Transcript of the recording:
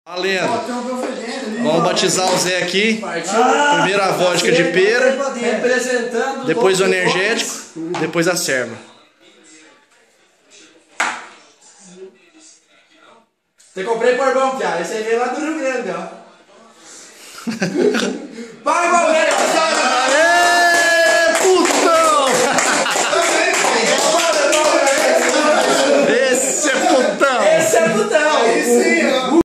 Valendo. Vamos batizar o Zé aqui. Primeiro a vodka de pera, depois o energético, depois a serva. Você comprei por bom, piada. Esse aí veio lá do Rio Grande, ó. Vai, Valente!